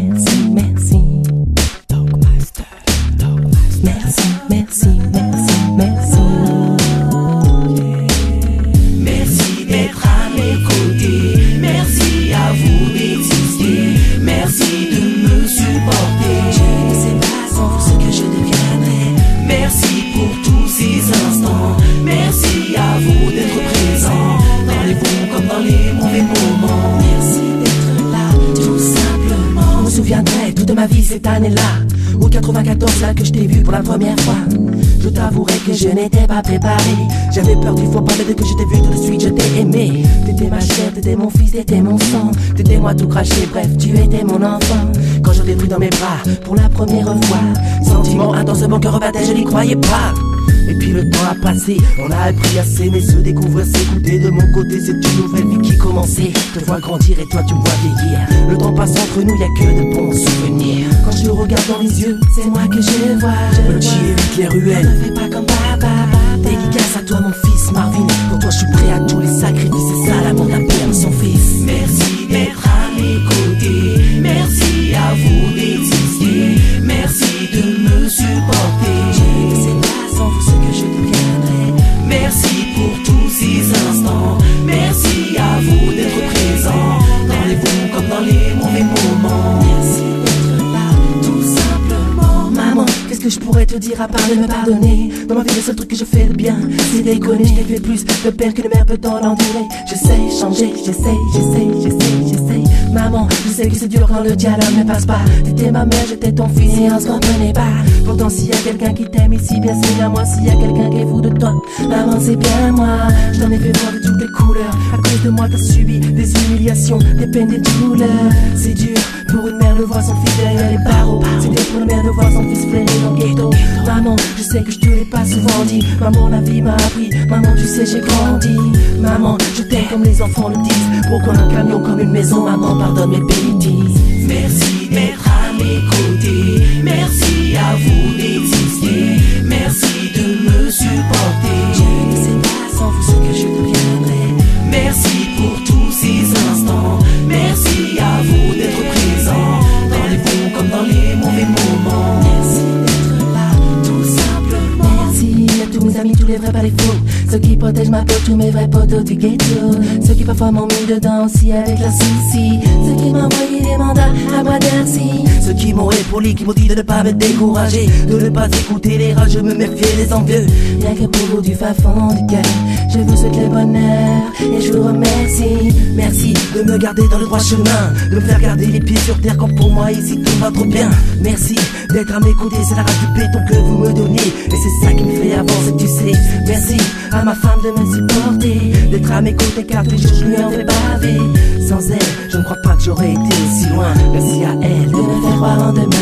merci, merci. Merci, merci, merci, merci. Merci d'être à mes côtés. Merci à vous d'exister. Merci de me supporter. Je ne sais pas sans vous ce que je deviendrais. Merci pour tous ces instants. Merci à vous d'être présents dans les bons comme dans les mauvais moments. Merci d'être là, tout simplement. Je me souviendrai toute ma vie cette année-là, au 94, là que je t'ai vu pour la première fois. Je t'avouerai que je n'étais pas préparé. J'avais peur du faux pas, mais dès que je t'ai vu tout de suite je t'ai aimé. T'étais ma chair, t'étais mon fils, t'étais mon sang. T'étais moi tout craché, bref tu étais mon enfant. Quand je t'ai pris dans mes bras pour la première fois, sentiment intense, mon cœur battait, je n'y croyais pas. Et puis le temps a passé, on a appris à s'aimer, se découvrir, s'écouter. De mon côté c'est une nouvelle vie qui commençait. Je te vois grandir et toi tu me vois vieillir. Le temps passe entre nous, y a que de bons souvenirs. Quand je te regarde dans les yeux, c'est moi que je vois. Petit évite les ruelles. Ne fais pas comme papa. Dédicace à toi mon fils Marvin. Pour toi je suis prêt à tous les sacrifices. C'est ça l'amour d'un père de son fils. Merci d'être à mes côtés. Merci à vous d'exister. Merci de me supporter. Je ne sais pas sans vous ce que je deviendrais. Merci pour tous ces instants. Merci à vous d'être présents dans les bons comme dans les mauvais moments. Merci d'être là, tout simplement. Maman, qu'est-ce que je pourrais te dire à part de me pardonner? Dans ma vie, le seul truc que je fais de bien, c'est déconner. Je t'ai fait plus de père que de mère peut en endurer. J'essaye, changer, j'essaye. Maman, je sais que c'est dur quand le dialogue ne passe pas. T'étais ma mère, j'étais ton fils et on se comprenait pas. Pourtant s'il y a quelqu'un qui t'aime ici, bien c'est bien moi. S'il y a quelqu'un qui est fou de toi, maman c'est bien moi. Je t'en ai fait voir de toutes les couleurs. À cause de moi t'as subi des humiliations, des peines, des douleurs. C'est dur pour une mère de voir son fils derrière les barreaux. C'est dur pour une mère de voir son fils flairer dans le ghetto. Maman, je sais que je te l'ai pas souvent dit. Maman, la vie m'a appris. Maman, tu sais j'ai grandi. Maman, je t'aime comme les enfants le disent. Pourquoi un camion comme une maison? Maman, pardonne mes bêtises. Merci d'être à mes côtés. Merci à vous d'exister. Merci de me supporter. Je ne sais pas sans vous ce que je deviendrais. Merci pour tous ces instants. Merci à vous d'être présents dans les bons comme dans les mauvais moments. Merci d'être là, tout simplement. Merci à tous mes amis, tous les vrais, pas les faux. Ceux qui protègent ma peau, tous mes vrais potos du ghetto. Ceux qui parfois m'ont mis dedans aussi avec la souci. Ceux qui m'ont envoyé des mandats à moi merci. Ceux qui m'ont épaulé, qui m'ont dit de ne pas me décourager, de ne pas écouter les rageux, me méfier des envieux. Rien que pour vous du fin fond du cœur, je vous souhaite le bonheur et je vous remercie. Merci de me garder dans le droit chemin, de me faire garder les pieds sur terre quand pour moi ici tout va trop bien. Merci d'être à mes côtés, c'est la rage du béton que vous me donnez et c'est ça qui me fait avancer, tu sais. Merci à ma femme de me supporter, d'être à mes côtés car tous les jours je lui en fais baver. Sans elle, je ne crois pas que j'aurais été aussi loin. Merci à elle de me faire croire en demain.